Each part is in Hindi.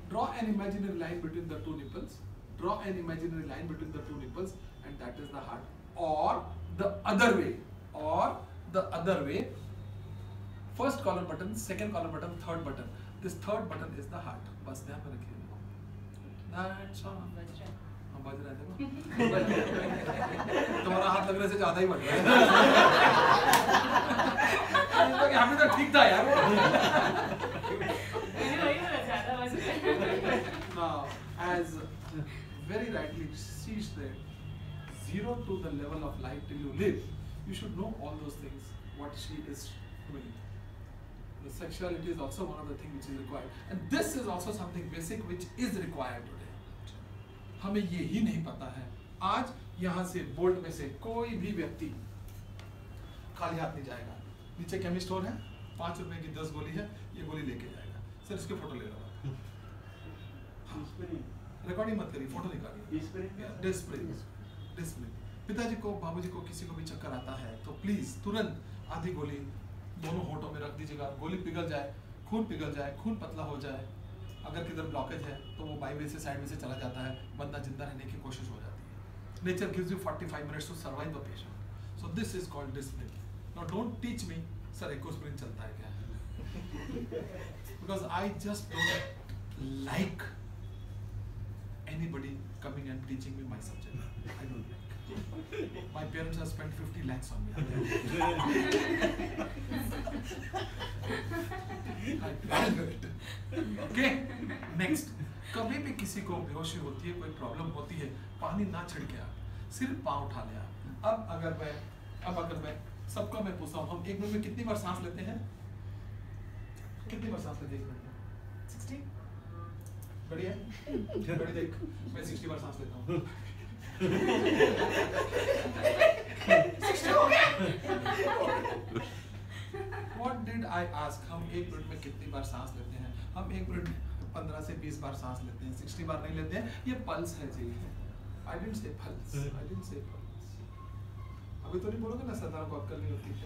Draw an imaginary line between the two nipples. Draw an imaginary line between the two nipples, and that is the heart. Or the other way. Or the other way. First collar button, second collar button, third button. This third button is the heart. बस ध्यान में रखिए. That's all. हाँ बज रहा है देखो. तुम्हारा हाथ लग रहा है से ज़्यादा ही बज रहा है. यहाँ पे तो ठीक था यार. Now, as very rightly she's there, 0 to the level of life till you live, you should know all those things, what she is doing. The sexuality is also one of the things which is required. And this is also something basic which is required today. हमें ये ही नहीं पता है. आज यहाँ से बोर्ड में से कोई भी व्यक्ति खाली हाथ नहीं जाएगा. नीचे केमिस्ट स्टोर है, 5 रुपए की 10 गोली है, ये गोली लेके जाएगा. सर इसके फोटो ले रहा हूँ. रिकॉर्डिंग मत करिए, फोटो निकालिए. डिस्प्ले. पिताजी को, बाबूजी को, किसी को भी चक्कर आता है तो प्लीज तुरंत आधी गोली दोनों होठों में रख दीजिएगा. गोली पिघल जाए, खून पिघल जाए, खून पतला हो जाए, अगर किधर ब्लॉकेज है तो वो बाई वे से साइड में से चला जाता है, बंदा जिंदा रहने की कोशिश हो जाती है. Nature gives you 45 minutes to survive the patient. So this is called discipline. Now don't teach me sir Ecosprin चलता है क्या, because I just don't like anybody coming and teaching me my subject. I don't like. My parents have spent 50 lakhs on me. I do it. Okay? Next. कभी भी किसी को बेहोशी होती है, कोई प्रॉब्लम होती है, पानी ना छिड़के आप, सिर्फ पाँव उठा ले आप. अब अगर मैं सबको मैं पूछता हूँ, हम 1 मिनट में कितनी बार सांस लेते हैं? कितनी बार सांस लेते हैं 1 मिनट में? 60? बढ़िया. बड़ी देख, मैं 60 बार सांस लेता हूँ. 60 हो गया. What did I ask? हम 1 मिनट में कितनी बार सांस लेते हैं? हम 1 मिनट में 15 से 20 बार सांस लेते हैं, 60 बार नहीं लेते हैं. ये पल्स है जी. I didn't say pulse. अभी तो नहीं बोलोगे ना सरदार को अक्कल नहीं होती.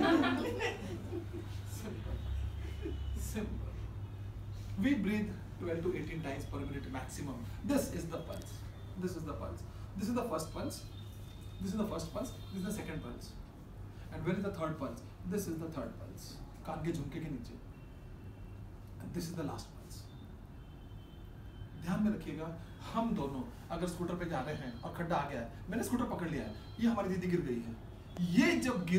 Simple. We breathe 12 to 18 times per minute maximum. This is the pulse. This is the pulse. This is the first pulse. This is the first pulse. This is the second pulse. And where is the third pulse? This is the third pulse. कान के झुमके के नीचे. And this is the last pulse. ध्यान में रखिएगा, हम दोनों अगर स्कूटर पे जा रहे हैं और खड्डा आ गया है, मैंने स्कूटर पकड़ लिया है, ये हमारी दीदी गिर गई है. ये जब गिर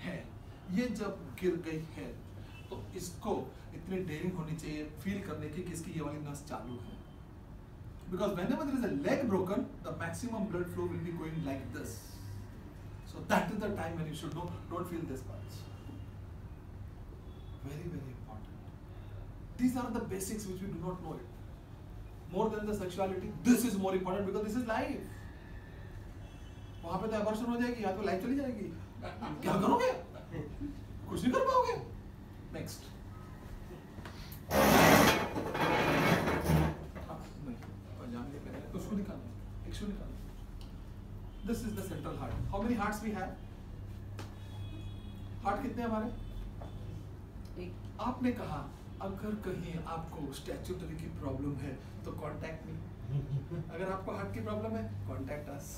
गई है, तो इसको इतनी डेयरिंग होनी चाहिए फील करने की कि इसकी ये वाली नस चालू है. Because whenever there is a leg broken, the maximum blood flow will be going like this. So that is the time when you should know, don't feel this pulse. Very, very important. These are the basics which we do not know it. More than the sexuality, this is more important because this is life. वहाँ पे तो abortion हो जाएगी, यहाँ तो life चली जाएगी. क्या करोगे? कुछ नहीं कर पाओगे. Next. This is the central heart. How many hearts we have? Heart कितने हमारे? एक. आपने कहा अगर कहीं आपको स्टैच्यूटरी की प्रॉब्लम है तो कॉन्टैक्ट मी. अगर आपको हार्ट की प्रॉब्लम है कॉन्टैक्ट अस.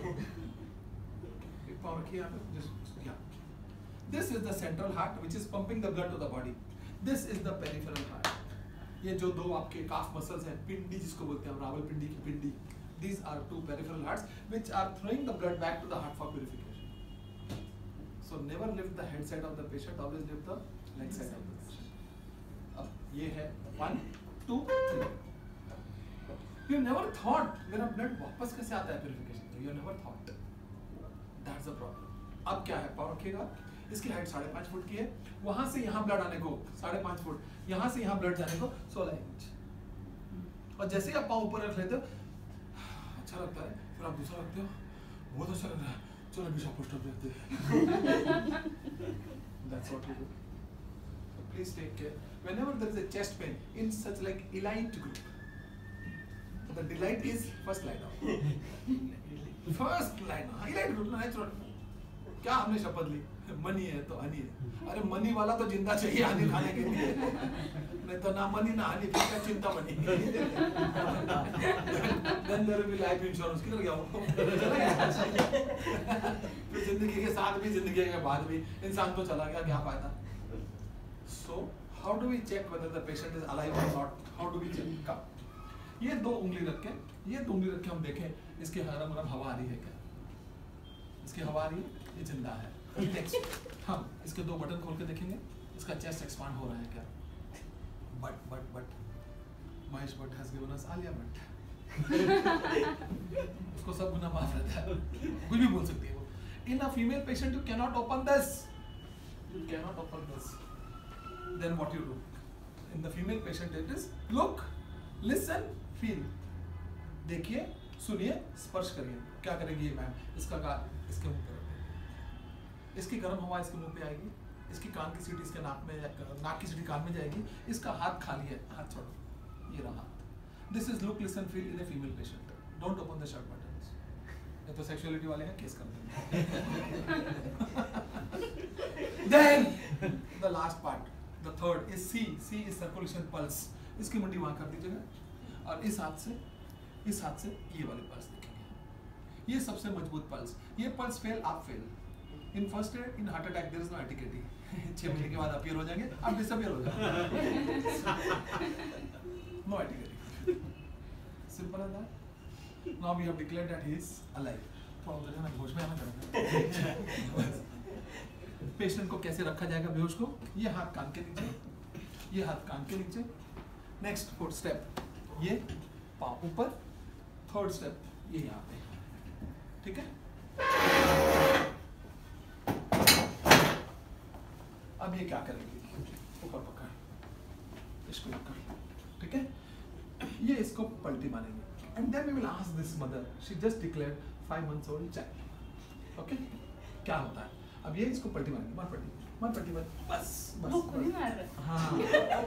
एक पाँव रखिए यहाँ पे. This is the central heart which is pumping the blood to the body. This is the peripheral heart. ये जो दो आपके काफ मसल्स हैं, पिंडी जिसको बोलते हैं, रावलपिंडी की पिंडी. These are 2 peripheral hearts which are throwing the blood back to the heart for purification. So never lift the head side of the patient, always lift the leg side of the patient. अब ये है 1, 2, 3. You never thought मेरा blood वापस कैसे आता है purification? You never thought. That's the problem. अब क्या है? पाँव रखिएगा. इसकी हाइट 5.5 फुट की है. वहां से यहाँ ब्लड आने को 5.5 फुट, यहाँ से यहाँ ब्लड जाने को 16 इंच. और जैसे ही आप पाँव ऊपर रख लेते हो अच्छा लगता है, फिर आप दूसरा रखते हो, बहुत अच्छा लग रहा है, चलो बिशा पोस्टर पे रखते हैं. That's what we do. So please take care. Whenever there is a chest pain in such like elite group, the delight is first lie down. First lie down. Elite group natural. क्या हमने शपथ ली? मनी है तो हनी है। अरे मनी वाला तो जिंदा चाहिए हनी खाने के लिए, नहीं तो ना मनी ना हनी, फिर क्या चिंता money. Then there will be life insurance, किधर गया वो? फिर जिंदगी के साथ भी जिंदगी के बाद भी इंसान तो चला गया, क्या फायदा? So how do we check whether the patient is alive or not? How do we check? ये दो उंगली रख के हम देखें इसके हरम हवा आ रही है क्या? इसकी हवा आ रही है, ये जिंदा है। नेक्स्ट हम इसके दो बटन खोल के देखेंगे, इसका चेस्ट एक्सपांड हो रहा है क्या? But Mahesh Bhatt has given us Alia Bhatt. उसको सब गुना माफ रहता है, कुछ भी बोल सकती है वो। In a female patient you can not open this, then what you do? In the female patient it is look, listen, feel. देखिए, सुनिए, स्पर्श करिए। क्या करेंगी मैम? इसका गाल इसके मुंह पे रखें, इसकी गर्म हवा इसके मुंह पे आएगी, इसकी कान की सीटी इसके नाक में, नाक की सीटी कान में जाएगी, इसका हाथ खाली है, हाथ छोड़ो, ये रहा हाथ। This is look, listen, feel in a female patient. Don't open the shirt buttons, ये तो सेक्सुअलिटी वाले हैं, केस कर देंगे। Then the last part, the third is C. C is circulation, pulse. इसकी मुंडी वहां कर दीजिएगा और इस हाथ से ये वाले पल्स देखेंगे। ये सबसे मजबूत पल्स। ये पल्स फेल, आप fail. In first aid, in heart attack there is no etiquette. 6 महीने के बाद अपीयर हो जाएंगे, आप डिसअपीयर हो जाएंगे। No etiquette, simple as that. Now we have declared that he is alive. थोड़ा उधर जाना, बेहोश में आना करेंगे। पेशेंट को कैसे रखा जाएगा बेहोश को? ये हाथ कान के नीचे, ये हाथ कान के नीचे। नेक्स्ट फोर्थ स्टेप, ये पाँव ऊपर। थर्ड स्टेप, ये यहाँ पे, ठीक है? अब ये क्या करेंगे? ऊपर पकड़, इसको पकड़, ठीक है? ये इसको पलटी मारेंगे। And then we will ask this mother, she just declared 5 months old child, okay? क्या होता है? अब ये इसको पलटी मारेंगे, मार पलटी, बस। वो खुद ही मार रहा है। हाँ।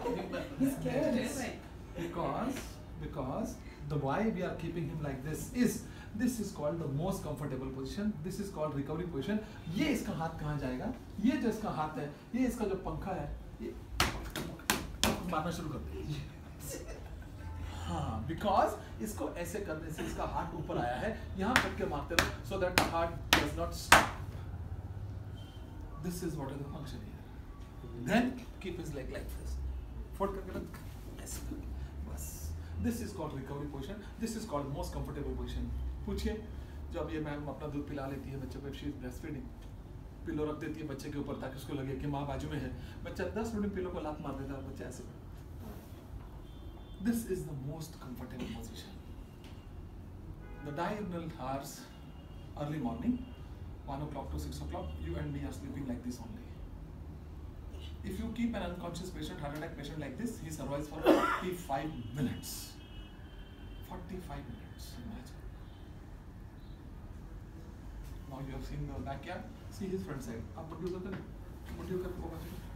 Because the why we are keeping him like this is called the most comfortable position. This is called recovery position. ये इसका हाथ कहाँ जाएगा? ये जो इसका हाथ है, ये इसका जो पंखा है, ये मारना शुरू कर देगा। हाँ, because इसको ऐसे करने से इसका हाथ ऊपर आया है, यहाँ तक के मारते रहो, so that the heart does not stop. This is what is the function here. Then keep his leg like this. Fold करके रख, ऐसे करके, बस। This is called recovery position. This is called most comfortable position. पूछिए, जब ये मैम अपना दूध पिला लेती है बच्चे को, she is breastfeeding, पिलो रख देती है बच्चे के ऊपर ताकि उसको लगे कि माँ बाजू में है, बच्चा 10 मिनट पिलो को लात मार देता है, बच्चा ऐसे। This is the most comfortable position. The diurnal hours, early morning, 1 o'clock to 6 o'clock, you and me are sleeping like this only. If you keep an unconscious patient, heart attack patient like this, he survives for 45 minutes. 45 minutes, imagine. Now you have seen the backyard, see his front side. Up, what do you